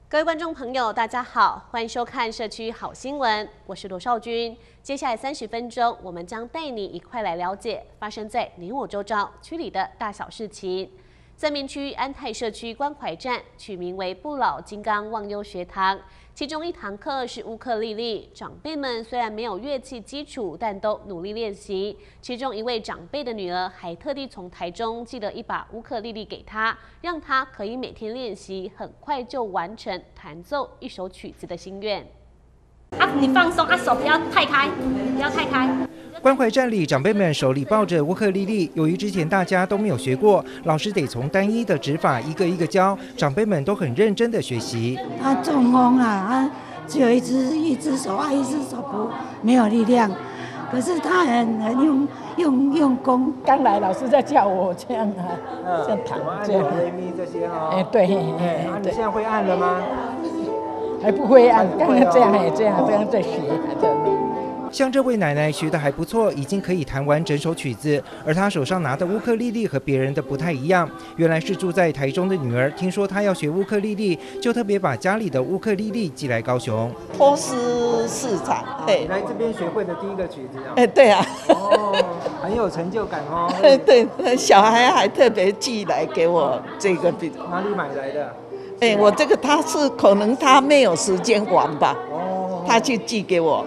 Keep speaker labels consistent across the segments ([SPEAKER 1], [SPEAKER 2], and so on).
[SPEAKER 1] 各位观众朋友，大家好，欢迎收看社区好新闻，我是罗少君。接下来30分钟，我们将带你一块来了解发生在你我周遭区里的大小事情。正面区安泰社区关怀站取名为不老金刚忘忧学堂，其中一堂课是乌克丽丽。长辈们虽然没有乐器基础，但都努力练习。其中一位长辈的女儿还特地从台中寄了一把乌克丽丽给她，让她可以每天练习，很快就完成弹奏一首曲子的心愿。
[SPEAKER 2] 你放松手不要太开，不要太开。
[SPEAKER 3] 关怀站里，长辈们手里抱着乌克丽丽。由于之前大家都没有学过，老师得从单一的指法一个一个教，长辈们都很认真的学习。
[SPEAKER 4] 他中风了，他只有一只手一只手不没有力量，可是他很用功。
[SPEAKER 5] 刚来老师在叫我这样啊，这样弹这样。
[SPEAKER 3] 咪这些哈。
[SPEAKER 5] 对。
[SPEAKER 3] 你现在会按了吗？
[SPEAKER 5] 还不会按，刚刚这样在学的。
[SPEAKER 3] 像这位奶奶学得还不错，已经可以弹完整首曲子，而她手上拿的乌克丽丽和别人的不太一样。原来是住在台中的女儿，听说她要学乌克丽丽，就特别把家里的乌克丽丽寄来高雄。
[SPEAKER 6] 波斯市场，对，
[SPEAKER 3] 来这边学会的第一个曲子啊。
[SPEAKER 6] 对啊。
[SPEAKER 3] 很有成就感哦。
[SPEAKER 6] 对，小孩还特别寄来给我这个笔。
[SPEAKER 3] 哪里买来的？
[SPEAKER 6] 我这个他是可能他没有时间玩吧，他就寄给我。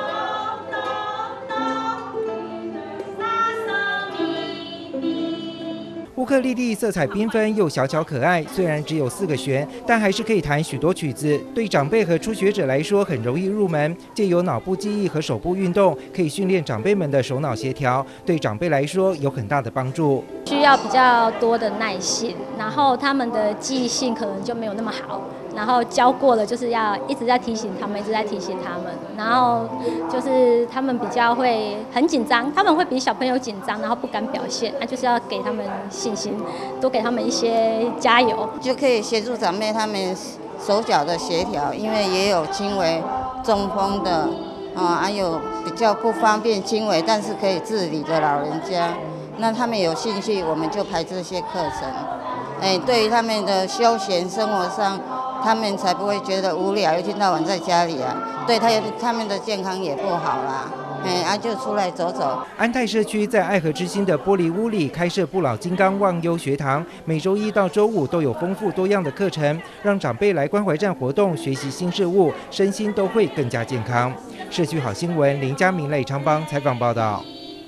[SPEAKER 3] 乌克丽丽色彩缤纷又小巧可爱，虽然只有4个弦，但还是可以弹许多曲子。对长辈和初学者来说很容易入门，借由脑部记忆和手部运动，可以训练长辈们的手脑协调，对长辈来说有很大的帮助。
[SPEAKER 2] 需要比较多的耐性，然后他们的记忆性可能就没有那么好，然后教过了就是要一直在提醒他们，一直在提醒他们，然后就是他们比较会很紧张，他们会比小朋友紧张，然后不敢表现，就是要给他们信心，多给他们一些加油，
[SPEAKER 7] 就可以协助长辈他们手脚的协调，因为也有轻微中风的还有比较不方便轻微但是可以自理的老人家，那他们有兴趣我们就排这些课程。对于他们的休闲生活上，他们才不会觉得无聊，一天到晚在家里啊，对他们的健康也不好啦。就出来走走。
[SPEAKER 3] 安泰社区在爱河之心的玻璃屋里开设不老金刚忘忧学堂，每周1到周5都有丰富多样的课程，让长辈来关怀站活动，学习新事物，身心都会更加健康。社区好新闻林佳明、赖昌邦采访报道。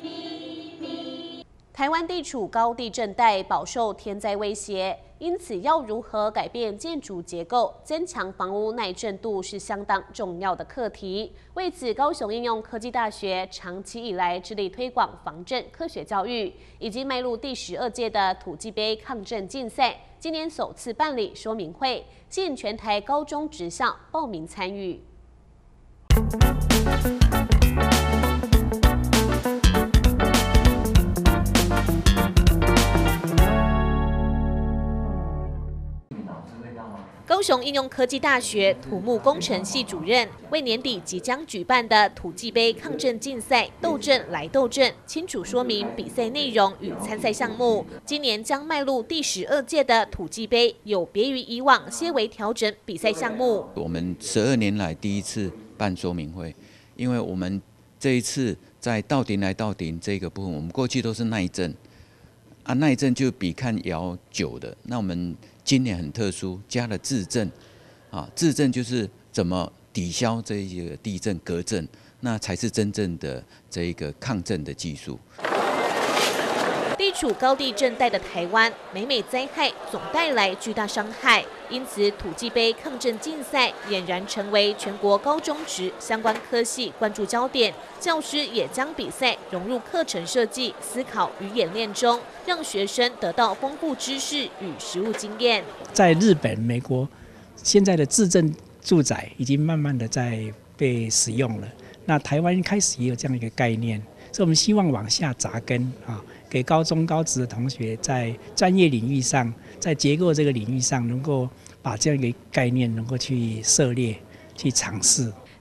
[SPEAKER 1] 台湾地处高地震带，饱受天灾威胁，因此要如何改变建筑结构，增强房屋耐震度是相当重要的课题。为此，高雄应用科技大学长期以来致力推广防震科学教育，已经迈入第12届的土纪杯抗震竞赛，今年首次办理说明会，吸引全台高中职校报名参与。高雄应用科技大学土木工程系主任为年底即将举办的土纪杯抗震竞赛斗阵来斗阵，清楚说明比赛内容与参赛项目。今年将迈入第12届的土纪杯，有别于以往些微调整比赛项目。
[SPEAKER 8] 我们12年来第一次办说明会，因为我们这一次在到顶来到顶这个部分，我们过去都是耐震耐震就比看摇久的，那我们今年很特殊，加了自震，自震就是怎么抵消这一个地震隔震，那才是真正的这一个抗震的技术。
[SPEAKER 1] 地处高地震带的台湾，每灾害总带来巨大伤害，因此土纪杯抗震竞赛俨然成为全国高中职相关科系关注焦点。教师也将比赛融入课程设计、思考与演练中，让学生得到丰富知识与实务经验。
[SPEAKER 9] 在日本、美国，现在的自震住宅已经慢慢的在被使用了。那台湾开始也有这样一个概念，所以我们希望往下扎根给高中高职的同学在专业领域上，在结构这个领域上，能够把这样一个概念能够去涉猎、去尝试。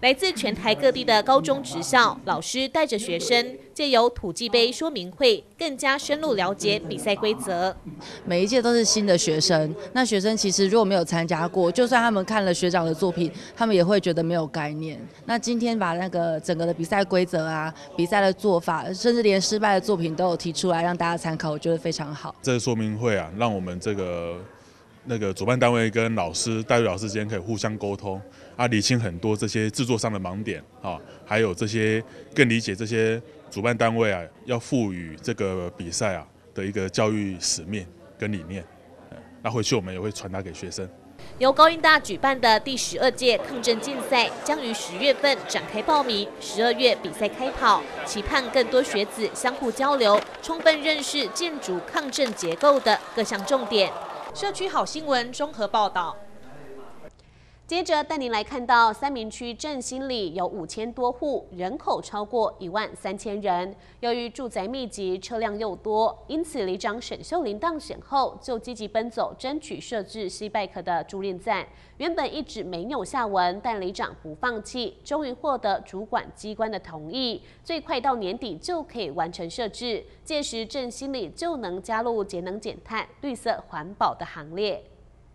[SPEAKER 1] 来自全台各地的高中职校老师带着学生，借由土鸡杯说明会，更加深入了解比赛规则。
[SPEAKER 10] 每一届都是新的学生，那学生其实如果没有参加过，就算他们看了学长的作品，他们也会觉得没有概念。那今天把那个整个的比赛规则啊、比赛的做法，甚至连失败的作品都有提出来让大家参考，我觉得非常好。
[SPEAKER 11] 这个说明会啊，让我们那个主办单位跟老师、带队老师之间可以互相沟通啊，理清很多这些制作上的盲点啊，还有这些更理解这些主办单位啊要赋予这个比赛啊的一个教育使命跟理念。那回去我们也会传达给学生。
[SPEAKER 1] 由高音大举办的第12届抗震竞赛将于10月份展开报名，12月比赛开跑，期盼更多学子相互交流，充分认识建筑抗震结构的各项重点。社区好新闻综合报道。接着带您来看到三民区振兴里有5000多户，人口超过13000人。由于住宅密集，车辆又多，因此里长沈秀玲当选后就积极奔走，争取设置西拜克的租赁站。原本一直没有下文，但里长不放弃，终于获得主管机关的同意，最快到年底就可以完成设置。届时振兴里就能加入节能减碳、绿色环保的行列。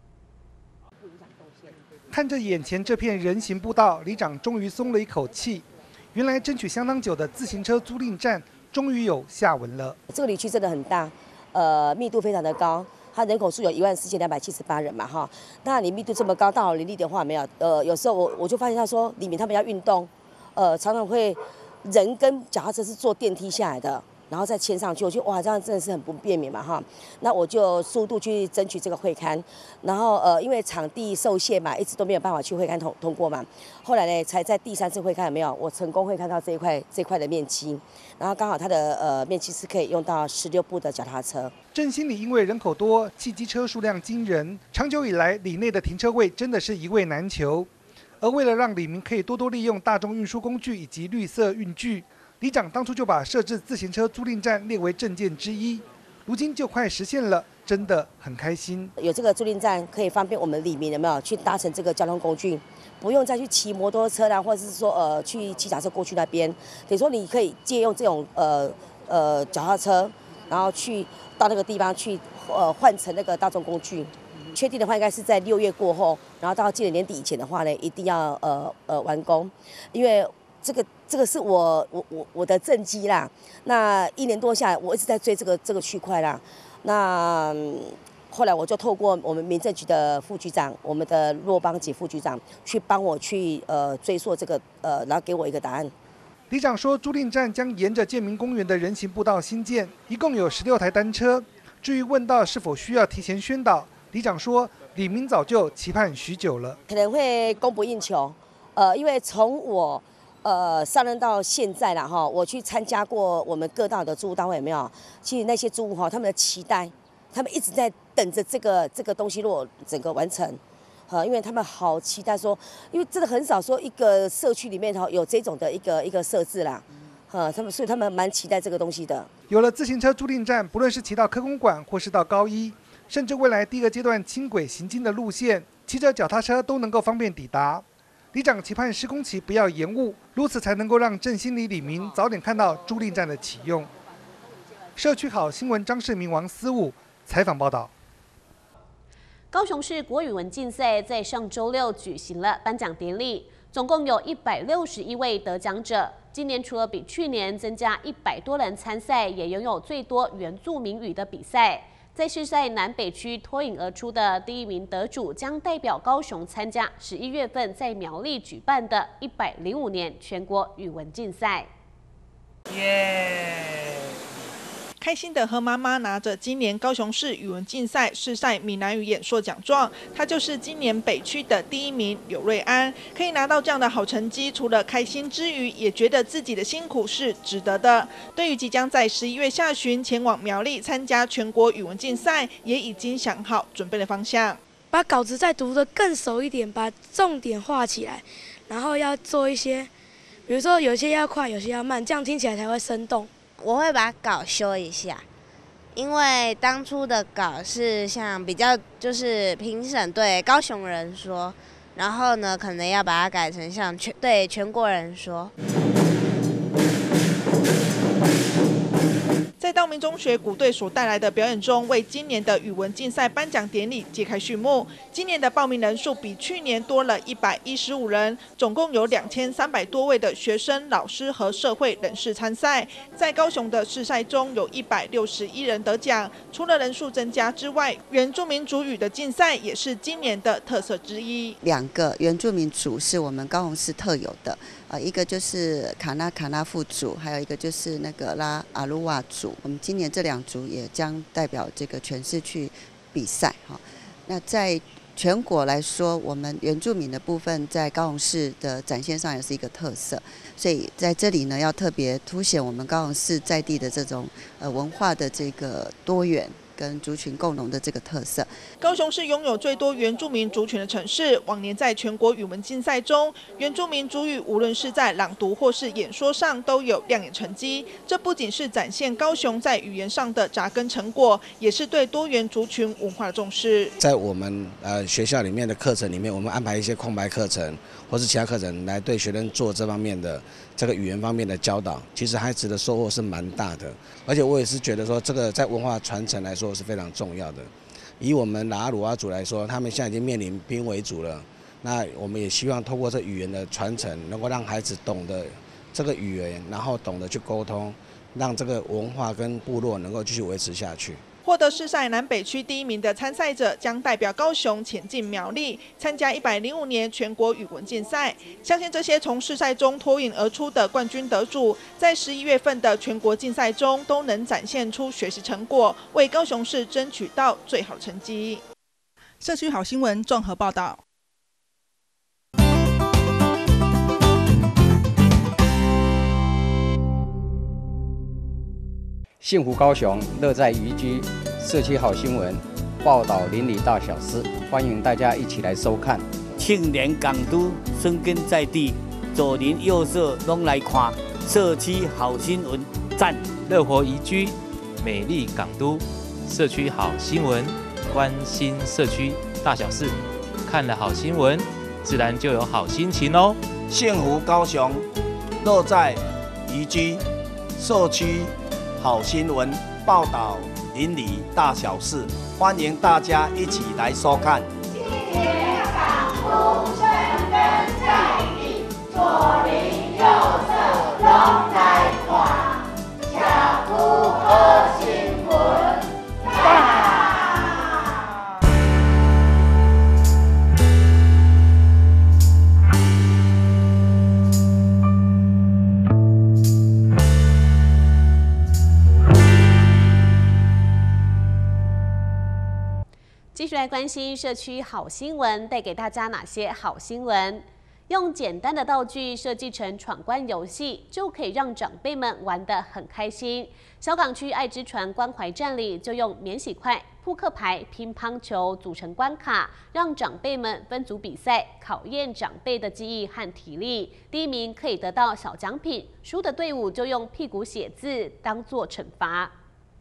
[SPEAKER 12] 看着眼前这片人行步道，里长终于松了一口气。原来争取相当久的自行车租赁站，终于有下文了。
[SPEAKER 13] 这个里区真的很大，密度非常的高，它人口数有14278人嘛哈。那你密度这么高，大好林立的话没有，有时候我就发现他说里面他们要运动，常常会人跟脚踏车是坐电梯下来的。然后再牵上去，我觉得哇，这样真的是很不便民嘛哈。那我就速度去争取这个会勘，然后因为场地受限嘛，一直都没有办法去会勘通过嘛。后来呢，才在第3次会勘有没有，我成功会勘到这一块的面积，然后刚好它的面积是可以用到16部的脚踏车。
[SPEAKER 12] 振兴里因为人口多，汽机车数量惊人，长久以来里内的停车位真的是一位难求。而为了让里民可以多多利用大众运输工具以及绿色运具，里长当初就把设置自行车租赁站列为政见之一，如今就快实现了，真的很开心。
[SPEAKER 13] 有这个租赁站，可以方便我们里民有没有去搭乘这个交通工具，不用再去骑摩托车啦，或者是说去骑脚踏车过去那边。等于说你可以借用这种脚踏车，然后去到那个地方去换成那个大众工具。确定的话，应该是在6月过后，然后到今年年底以前的话呢，一定要完工，因为。这个是我的政绩啦。那1年多下来，我一直在追这个区块啦。那后来我就透过我们民政局的副局长，我们的骆邦杰副局长去帮我去追溯这个然后给我一个答案。
[SPEAKER 12] 里长说，租赁站将沿着建民公园的人行步道新建，一共有16台单车。至于问到是否需要提前宣导，里长说，里民早就期盼许久了，
[SPEAKER 13] 可能会供不应求。因为从我上任到现在啦哈，我去参加过我们各大的租屋单位有没有？其实那些租屋哈，他们的期待，他们一直在等着这个东西如果整个完成，因为他们好期待说，因为真的很少说一个社区里面哈有这种的一个设置啦，所以他们蛮期待这个东西的。
[SPEAKER 12] 有了自行车租赁站，不论是骑到科工馆或是到高一，甚至未来第2个阶段轻轨行经的路线，骑着脚踏车都能够方便抵达。里长期盼施工期不要延误，如此才能够让振兴里里民早点看到租赁站的启用。社区好新闻张世明、王思武采访报道。
[SPEAKER 1] 高雄市国语文竞赛在上周6举行了颁奖典礼，总共有161位得奖者。今年除了比去年增加100多人参赛，也拥有最多原住民语的比赛。在市赛南北区脱颖而出的第1名得主，将代表高雄参加11月份在苗栗举办的105年全国语文竞赛。
[SPEAKER 14] 开心的和妈妈拿着今年高雄市语文竞赛市赛闽南语演说奖状，她就是今年北区的第1名柳瑞安。可以拿到这样的好成绩，除了开心之余，也觉得自己的辛苦是值得的。对于即将在11月下旬前往苗栗参加全国语文竞赛，也已经想好准备的方向。
[SPEAKER 15] 把稿子再读得更熟一点，把重点画起来，然后要做一些，比如说有些要快，有些要慢，这样听起来才会生动。
[SPEAKER 16] 我会把稿修一下，因为当初的稿是像比较就是评审对高雄人说， 然后呢，可能要把它改成像对全国人说。
[SPEAKER 14] 在道明中学鼓队所带来的表演中，为今年的语文竞赛颁奖典礼揭开序幕。今年的报名人数比去年多了115人，总共有2300多位的学生、老师和社会人士参赛。在高雄的试赛中，有161人得奖。除了人数增加之外，原住民族语的竞赛也是今年的特色之一。
[SPEAKER 17] 2个原住民族是我们高雄市特有的。一个就是卡纳富族，还有一个就是那个拉阿鲁瓦族。我们今年这2族也将代表这个全市去比赛哈。那在全国来说，我们原住民的部分在高雄市的展现上也是一个特色，所以在这里呢，要特别凸显我们高雄市在地的这种文化的这个多元跟族群共融的这个特色。
[SPEAKER 14] 高雄是拥有最多原住民族群的城市，往年在全国语文竞赛中，原住民族语无论是在朗读或是演说上都有亮眼成绩。这不仅是展现高雄在语言上的扎根成果，也是对多元族群文化的重视。
[SPEAKER 18] 在我们学校里面的课程里面，我们安排一些空白课程或是其他课程来对学生做这方面的这个语言方面的教导，其实孩子的收获是蛮大的。而且我也是觉得说，这个在文化传承来说是非常重要的。以我们拉阿鲁阿族来说，他们现在已经面临濒危族了。那我们也希望透过这语言的传承，能够让孩子懂得这个语言，然后懂得去沟通，让这个文化跟部落能够继续维持下去。
[SPEAKER 14] 获得市赛南北区第1名的参赛者将代表高雄前进苗栗，参加105年全国语文竞赛。相信这些从市赛中脱颖而出的冠军得主，在11月份的全国竞赛中都能展现出学习成果，为高雄市争取到最好的成绩。社区好新闻综合报道。
[SPEAKER 19] 幸福高雄，乐在宜居。社区好新闻，报道邻里大小事，欢迎大家一起来收看。
[SPEAKER 20] 青年港都生根在地，左邻右舍拢来看。社区好新闻，赞！
[SPEAKER 21] 乐活宜居，美丽港都，社区好新闻，关心社区大小事，看了好新闻，自然就有好心情哦。
[SPEAKER 22] 幸福高雄，乐在宜居，社区好新闻，报道邻里大小事，欢迎大家一起来收看。
[SPEAKER 23] 青年港都生根在地，左邻右舍拢来看，社区好新闻，赞！
[SPEAKER 1] 继续来关心社区好新闻，带给大家哪些好新闻？用简单的道具设计成闯关游戏，就可以让长辈们玩得很开心。小港区爱之船关怀站里就用免洗筷、扑克牌、乒乓球组成关卡，让长辈们分组比赛，考验长辈的记忆和体力。第1名可以得到小奖品，输的队伍就用屁股写字当作惩罚。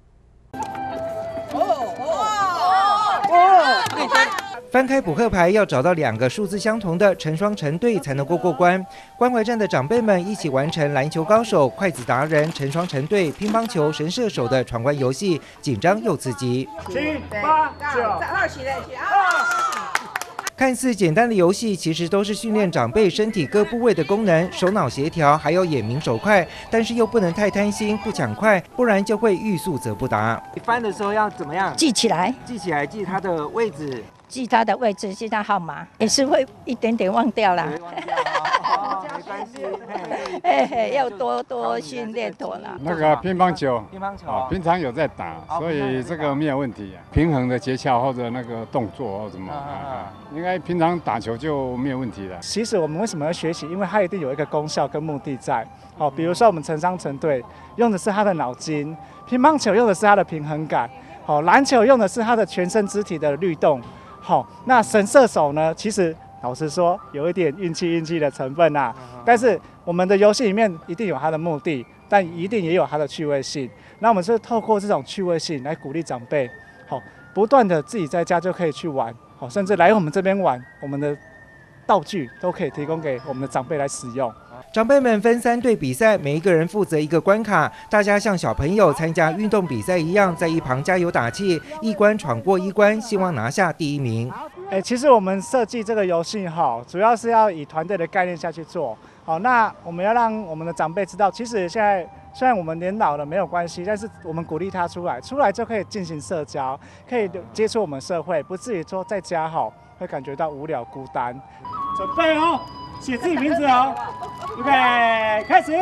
[SPEAKER 3] 翻开扑克牌，要找到2个数字相同的成双成对才能过关。关怀站的长辈们一起完成篮球高手、筷子达人、成双成对、乒乓球神射手的闯关游戏，紧张又刺激。
[SPEAKER 23] 7、8、9，
[SPEAKER 3] 看似简单的游戏，其实都是训练长辈身体各部位的功能、手脑协调，还有眼明手快。但是又不能太贪心，不抢快，不然就会欲速则不达。
[SPEAKER 24] 你翻的时候要怎么样？
[SPEAKER 25] 记起来，
[SPEAKER 24] 记它的位置，
[SPEAKER 25] 记它的位置，记它号码，也是会一点点忘掉啦。
[SPEAKER 24] 没关系，
[SPEAKER 25] 要多训练多了。
[SPEAKER 26] 那个乒乓球，平常有在打，
[SPEAKER 24] 哦
[SPEAKER 26] 所以这个没有问题。平衡的诀窍或者那个动作或什么，应该平常打球就没有问题了。
[SPEAKER 27] 其实我们为什么要学习？因为它一定有一个功效跟目的在。好，比如说我们成双成对，用的是他的脑筋；乒乓球用的是他的平衡感；好，篮球用的是他的全身肢体的律动。好，那神射手呢？其实老实说，有一点运气的成分啊。但是我们的游戏里面一定有它的目的，但一定也有它的趣味性。那我们是透过这种趣味性来鼓励长辈，好，不断的自己在家就可以去玩，好，甚至来我们这边玩，我们的道具都可以提供给我们的长辈来使用。
[SPEAKER 3] 长辈们分3队比赛，每一个人负责一个关卡，大家像小朋友参加运动比赛一样，在一旁加油打气，一关闯过一关，希望拿下第1名。
[SPEAKER 27] 其实我们设计这个游戏主要是要以团队的概念下去做。好，那我们要让我们的长辈知道，其实现在虽然我们年老了没有关系，但是我们鼓励他出来就可以进行社交，可以接触我们社会，不至于说在家会感觉到无聊孤单。准备哦，写自己名字哦，预备，开始。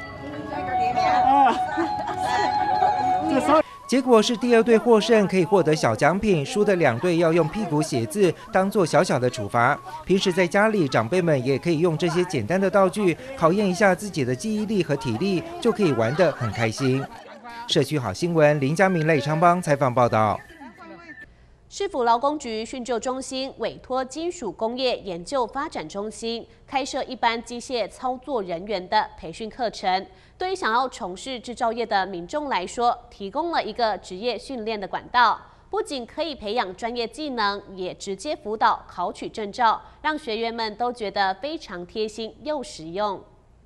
[SPEAKER 27] 这时候。
[SPEAKER 3] 结果是第2队获胜，可以获得小奖品；输的2队要用屁股写字，当做小小的处罚。平时在家里，长辈们也可以用这些简单的道具，考验一下自己的记忆力和体力，就可以玩得很开心。社区好新闻林佳明、赖昌邦采访报道。
[SPEAKER 1] 市府劳工局训就中心委托金属工业研究发展中心开设一般机械操作人员的培训课程，对于想要从事制造业的民众来说，提供了一个职业训练的管道。不仅可以培养专业技能，也直接辅导考取证照，让学员们都觉得非常贴心又实用。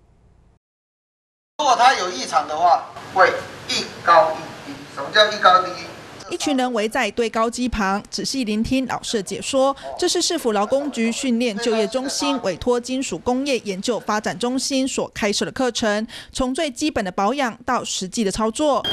[SPEAKER 2] 如果他有异常的话，会一高一低。什么叫一高一低？
[SPEAKER 14] 一群人围在堆高机旁，仔细聆听老师的解说。这是市府劳工局训练就业中心委托金属工业研究发展中心所开设的课程，从最基本的保养到实际的操作，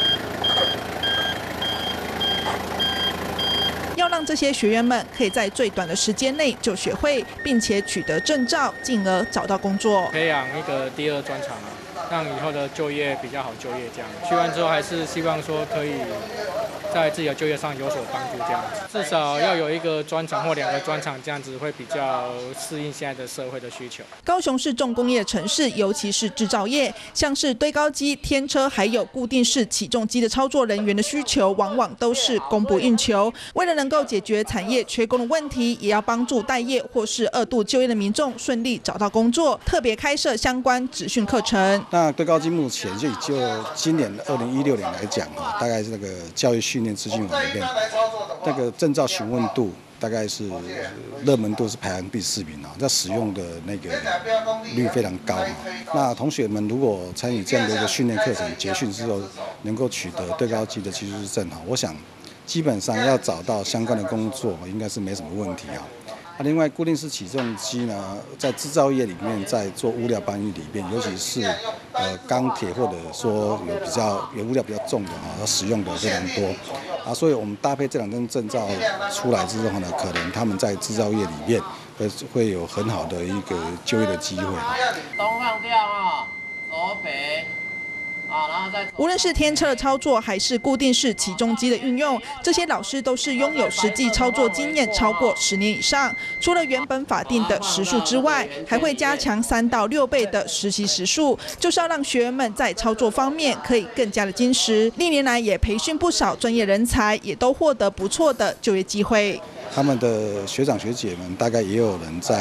[SPEAKER 14] 要让这些学员们可以在最短的时间内就学会，并且取得证照，进而找到工作。
[SPEAKER 4] 培养一个第2专长，让以后的就业比较好就业。这样去完之后，还是希望说可以在自己的就业上有所帮助，这样子至少要有一个专长或2个专长，这样子会比较适应现在的社会的需求。
[SPEAKER 14] 高雄是重工业城市，尤其是制造业，像是堆高机、天车，还有固定式起重机的操作人员的需求，往往都是供不应求。为了能够解决产业缺工的问题，也要帮助待业或是2度就业的民众顺利找到工作，特别开设相关职训课程。
[SPEAKER 18] 那堆高机目前就今年2016年来讲大概是那个教育训练资讯网里面，那个证照询问度大概是热门度是排行第4名在使用的那个率非常高那同学们如果参与这样的一个训练课程结训之后，能够取得堆高机的技术证我想基本上要找到相关的工作应该是没什么问题另外，固定式起重机呢，在制造业里面，在做物料搬运里面，尤其是钢铁或者说有物料比较重的它使用的非常多所以我们搭配这2张证照出来之后呢，可能他们在制造业里面会有很好的一个就业的机会。
[SPEAKER 5] 东放掉左北。
[SPEAKER 14] 无论是天车的操作，还是固定式起重机的运用，这些老师都是拥有实际操作经验超过10年以上。除了原本法定的时数之外，还会加强3到6倍的实习时数，就是要让学员们在操作方面可以更加的精实。历年来也培训不少专业人才，也都获得不错的就业机会。
[SPEAKER 18] 他们的学长学姐们，大概也有人在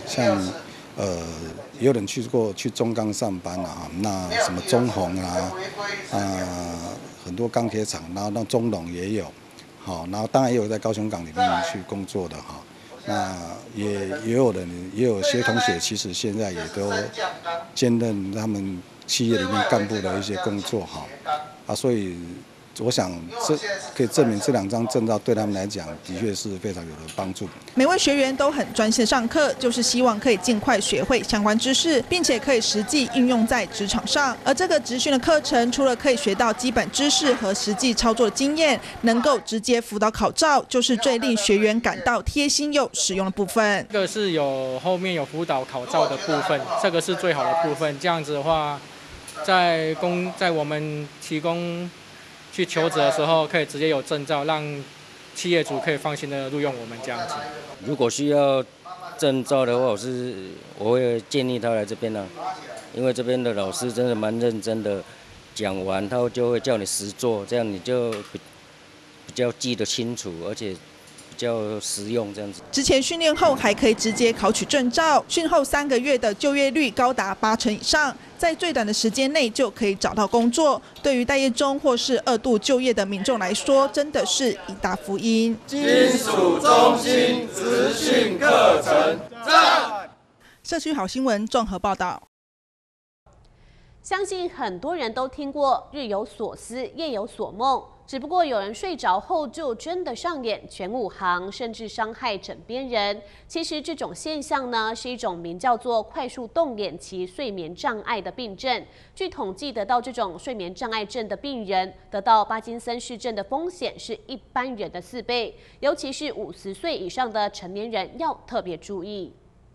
[SPEAKER 18] 也有人去中钢上班那什么中宏很多钢铁厂，然后那中龙也有，然后当然也有在高雄港里面去工作的那也有些同学其实现在也都兼任他们企业里面干部的一些工作所以我想这可以证明这2张证照对他们来讲的确是非常有的帮助。
[SPEAKER 14] 每位学员都很专心上课，就是希望可以尽快学会相关知识，并且可以实际运用在职场上。而这个职训的课程，除了可以学到基本知识和实际操作的经验，能够直接辅导考照，就是最令学员感到贴心又实用的部分。
[SPEAKER 4] 这个是后面有辅导考照的部分，这个是最好的部分。这样子的话，在我们提供去求职的时候，可以直接有证照，让企业主可以放心的录用我们这样子。
[SPEAKER 6] 如果需要证照的话，我会建议他来这边因为这边的老师真的蛮认真的，讲完他就会叫你实做，这样你就比较记得清楚，而且比较实用这样子。
[SPEAKER 14] 之前训练后还可以直接考取证照，训后3个月的就业率高达80%以上，在最短的时间内就可以找到工作。对于待业中或是2度就业的民众来说，真的是一大福音。
[SPEAKER 23] 金属中心资讯课程赞。
[SPEAKER 14] 社区好新闻综合报道。
[SPEAKER 1] 相信很多人都听过日有所思，夜有所梦。只不过有人睡着后就真的上演全武行，甚至伤害枕边人。其实这种现象呢，是一种名叫做快速动眼期睡眠障碍的病症。据统计，得到这种睡眠障碍症的病人，得到帕金森氏症的风险是一般人的4倍，尤其是50岁以上的成年人要特别注意。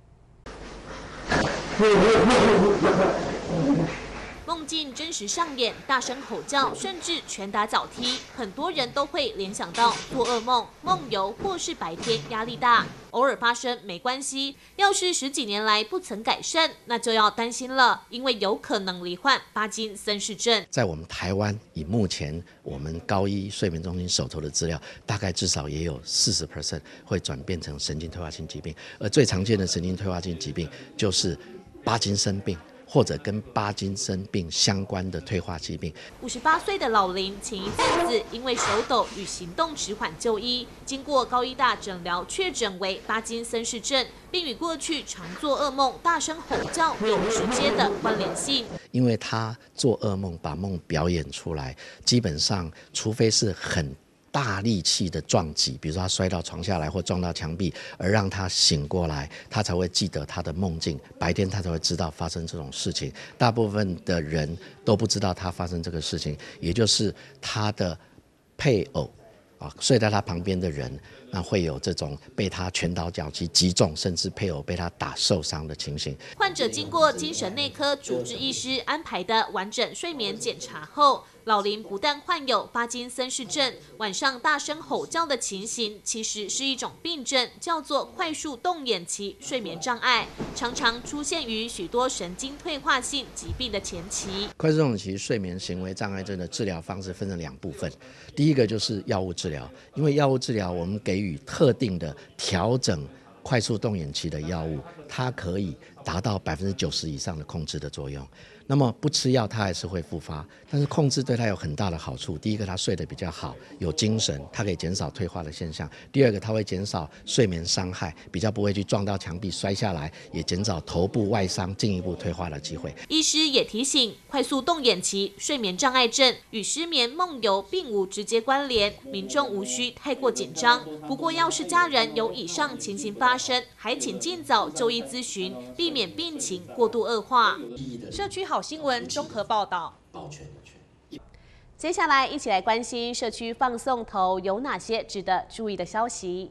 [SPEAKER 1] 梦境真实上演，大声吼叫，甚至拳打脚踢，很多人都会联想到做噩梦、梦游，或是白天压力大，偶尔发生没关系。要是10几年来不曾改善，那就要担心了，因为有可能罹患帕金森氏症。
[SPEAKER 7] 在我们台湾，以目前我们高医睡眠中心手头的资料，大概至少也有40% 会转变成神经退化性疾病，而最常见的神经退化性疾病就是帕金森病，或者跟帕金森病相关的退化疾病。
[SPEAKER 1] 58岁的老林前一阵子因为手抖与行动迟缓就医，经过高医大诊疗，确诊为帕金森氏症，并与过去常做噩梦、大声吼叫有直接的关联性。
[SPEAKER 7] 因为他做噩梦，把梦表演出来，基本上除非是很大力气的撞击，比如说他摔到床下来或撞到墙壁，而让他醒过来，他才会记得他的梦境。白天他才会知道发生这种事情。大部分的人都不知道他发生这个事情，也就是他的配偶睡在他旁边的人，那会有这种被他拳打脚踢击中，甚至配偶被他打受伤的情形。
[SPEAKER 1] 患者经过精神内科主治医师安排的完整睡眠检查后，老林不但患有帕金森氏症，晚上大声吼叫的情形，其实是一种病症，叫做快速动眼期睡眠障碍，常常出现于许多神经退化性疾病的前期。
[SPEAKER 7] 快速动眼期睡眠行为障碍症的治疗方式分成2部分，第一个就是药物治疗，因为药物治疗我们给予特定的调整快速动眼期的药物，它可以达到90%以上的控制的作用。那么不吃药它还是会复发，但是控制对它有很大的好处。第一个，它睡得比较好，有精神，它可以减少退化的现象；第二个，它会减少睡眠伤害，比较不会去撞到墙壁摔下来，也减少头部外伤进一步退化的机会。
[SPEAKER 1] 医师也提醒，快速动眼期睡眠障碍症与失眠梦游并无直接关联，民众无需太过紧张。不过要是家人有以上情形发生，还请尽早就医咨询，避免病情过度恶化。
[SPEAKER 14] 社区好新闻综合报道。
[SPEAKER 1] 接下来一起来关心社区放送头有哪些值得注意的消息。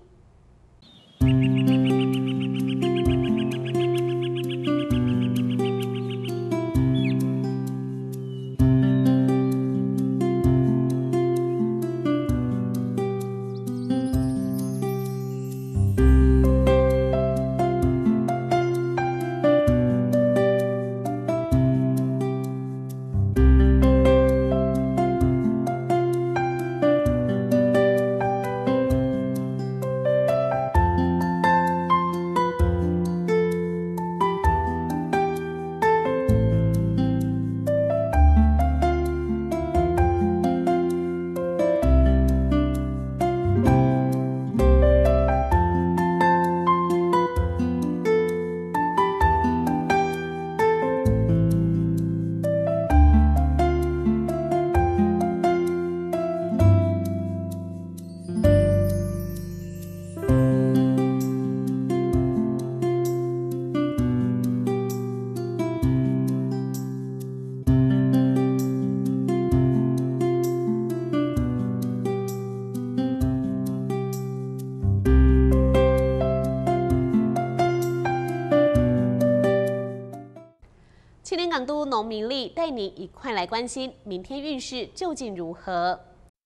[SPEAKER 1] 青年港都农民历带你一块来关心明天运势究竟如何。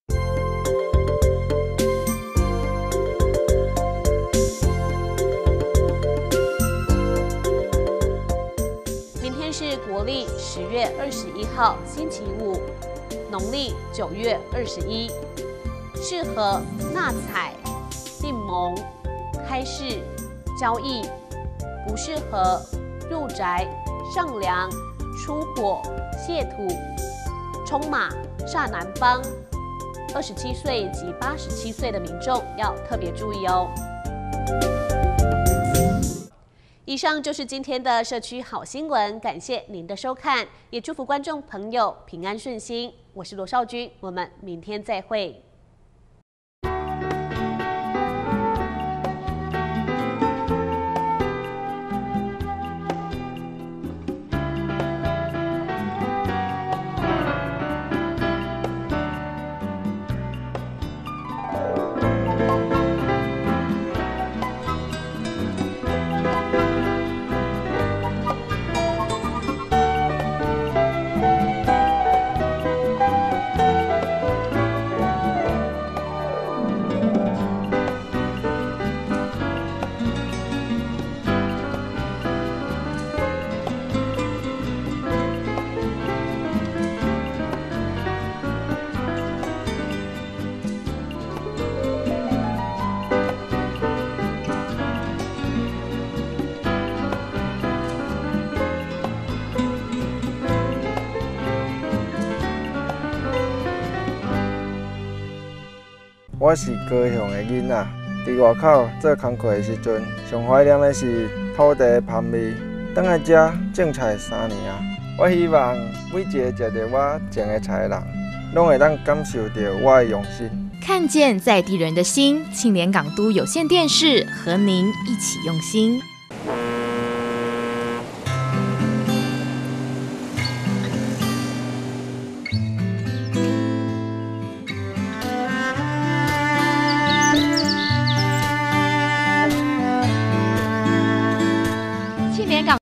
[SPEAKER 1] 明天是国历10月21号星期五，农历9月21，适合纳采、订盟、开市、交易，不适合入宅、上梁、出火、泄土、冲马、煞南方。27岁及87岁的民众要特别注意哦。 以上就是今天的社区好新闻，感谢您的收看，也祝福观众朋友平安顺心。我是罗少君，我们明天再会。
[SPEAKER 8] 我是高雄的囡仔，伫外口做工课的时阵，上怀念的是土地的香味。返来遮种菜3年啊，我希望每一个食到我种的菜的人，拢会当感受到我的用心。
[SPEAKER 9] 看见在地人的心，庆联港都有线电视和您一起用心。